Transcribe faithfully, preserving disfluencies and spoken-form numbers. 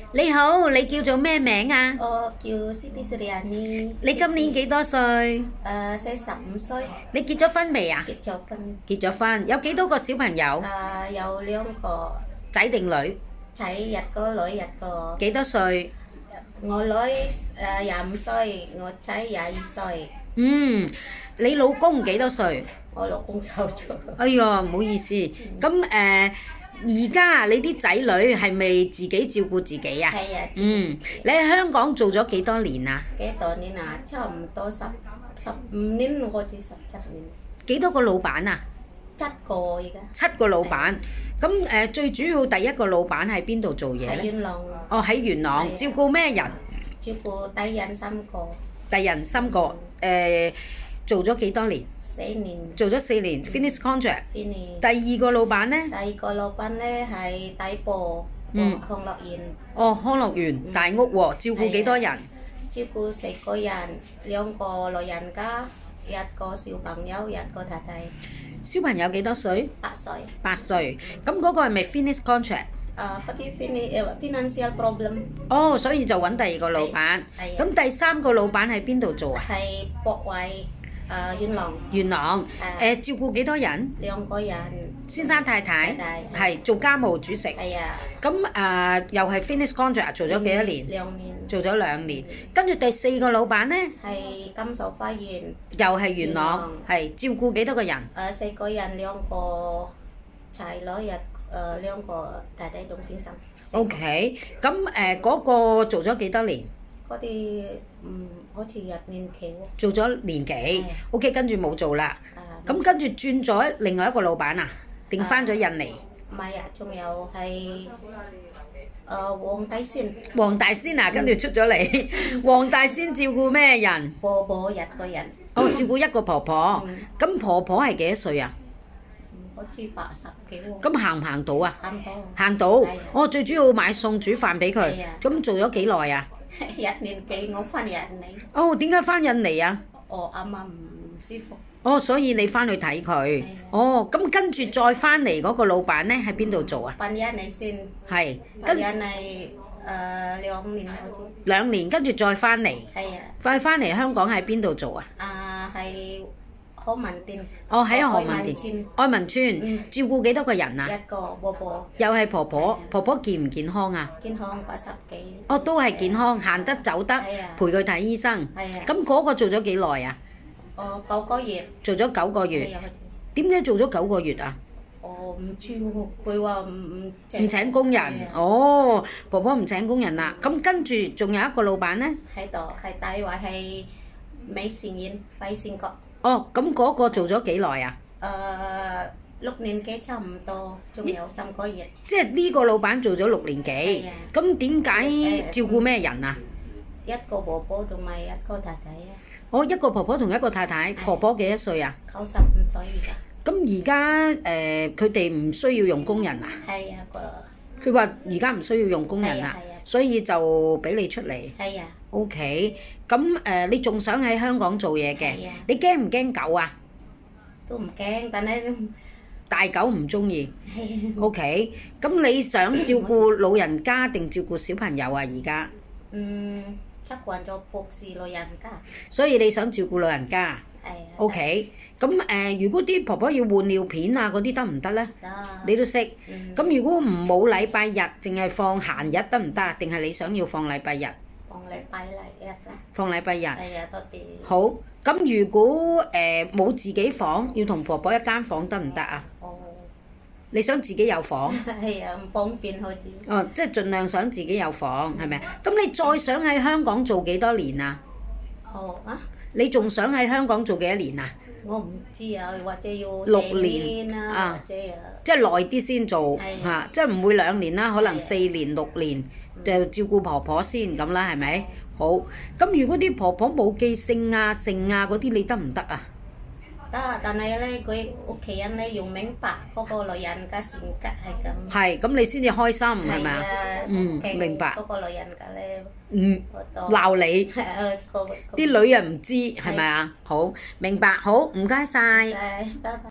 你好，你叫做咩名啊？ 我叫 Siti Suryani。 你今年幾多歲？ 誒，四十五歲。 你結咗婚未啊？ 結咗婚。 結咗婚，有幾多個小朋友？ 誒，有兩個仔定女？ 仔一個女一個。 幾多歲？ 我女誒廿五歲，我仔廿二歲。 嗯，你老公幾多歲？ 我老公走咗。 哎呀，唔好意思。咁誒，而家你啲仔女係咪自己照顧自己啊？ 係啊。 嗯，你喺香港做咗幾多年啊？ 幾多年啊？差唔多十十五年或者十七年。 幾多個老闆啊？ 七個而家。 七個老闆。咁誒，最主要第一個老闆喺邊度做嘢咧？ 喺元朗。 哦，喺元朗，照顧咩人？ 照顧低人三個。 低人三個，誒，做咗幾多年？ 四年。 做咗四年 ，finish contract。 finish。 第二個老闆咧？ 第二個老闆咧係第部嗯康樂園。 哦，康樂園大屋喎，照顧幾多人？ 照顧四個人，兩個老人家，一個小朋友，一個太太。 小朋友幾多歲？ 八歲。 八歲。咁嗰個係咪 finish contract？ 啊，嗰啲 finish financial problem。 哦，所以就揾第二個老闆。 係。 咁第三個老闆喺邊度做啊？ 係博偉，誒元朗。 元朗。誒，照顧幾多人？ 兩個人。 先生太太。 太太。 係做家務煮食。 係啊。 咁誒又係 finish contract 做咗幾多年？ 兩年。 做咗兩年。跟住第四個老闆咧？ 係金秀花園。 又係元朗。係照顧幾多個人？ 誒四個人，兩個仔女，一誒兩個太太同先生。 O.K. 咁誒嗰個做咗幾多年？ 嗰啲嗯好似一年幾喎。 做咗年幾 ？O.K. 跟住冇做啦。 啊。 咁跟住轉咗另外一個老闆啊？定翻咗印尼？ 唔係啊，仲有係誒黃大仙。 黃大仙啊，跟住出咗嚟。黃大仙照顧咩人？ 婆婆一個人。 哦，照顧一個婆婆。咁婆婆係幾多歲啊？ 好似八十幾喎。 咁行唔行到啊？ 行到。 行到。哦，最主要買餸煮飯俾佢。咁做咗幾耐啊？ 一年幾，我翻印尼。 哦，點解翻印尼啊？ 我啱啱唔舒服。 哦，所以你翻去睇佢。哦，咁跟住再翻嚟嗰個老闆咧喺邊度做啊？ 翻印尼先。 係。 翻印尼誒兩年好似。 兩年，跟住再翻嚟。 係啊。 快翻嚟香港喺邊度做啊？ 啊，係何文田。 哦，喺何文田。愛民村。照顧幾多個人啊？ 一個婆婆。 又係婆婆，婆婆健唔健康啊？ 健康八十幾。 哦，都係健康，行得走得，陪佢睇醫生。 係啊。 咁嗰個做咗幾耐啊？ 哦，九個月。 做咗九個月。點解做咗九個月啊？ 哦，唔知喎，佢話唔唔唔請工人。哦，婆婆唔請工人啦。咁跟住仲有一個老闆咧？ 喺度，係大話係美善園輝善閣。 哦，咁嗰個做咗幾耐啊？ 誒，六年幾差唔多，仲有三個月。 即係呢個老闆做咗六年幾。咁點解照顧咩人啊？ 一個婆婆同埋一個太太啊。 哦，一個婆婆同一個太太，婆婆幾多歲啊？ 九十五歲而家。 咁而家誒，佢哋唔需要用工人啊？ 係啊，個。 佢話而家唔需要用工人啦，所以就俾你出嚟。 係啊。 O.K. 咁誒，你仲想喺香港做嘢嘅？你驚唔驚狗啊？ 都唔驚，但係大狗唔中意。O.K. 咁你想照顧老人家定照顧小朋友啊？而家？ 嗯。習慣咗服侍老人家， 所以你想照顧老人家？ 係啊。 O K，咁誒，如果啲婆婆要換尿片啊嗰啲得唔得咧？ 得。 你都識。咁如果唔冇禮拜日，淨係放閒日得唔得？定係你想要放禮拜日？ 放禮拜日啦。 放禮拜日。 係啊，多啲。 好，咁如果誒冇自己房，要同婆婆一間房得唔得啊？ 哦。 你想自己有房？ 係啊，唔方便好似。 哦，即係盡量想自己有房，係咪啊？咁你再想喺香港做幾多年啊？ 哦啊！ 你仲想喺香港做幾多年啊？ 我唔知啊，或者要六年啊， 或者啊， 即係耐啲先做嚇，即係唔會兩年啦，可能四年六年就照顧婆婆先咁啦，係咪？好，咁如果啲婆婆冇記性啊、性啊嗰啲，你得唔得啊？ 得，但係咧，佢屋企人咧要明白嗰個女人嘅性格係咁。 係，咁你先至開心係咪啊？嗯，明白。 嗰個女人嘅咧， 嗯，鬧你，啲女人唔知係咪啊？好，明白，好，唔該晒。 拜拜。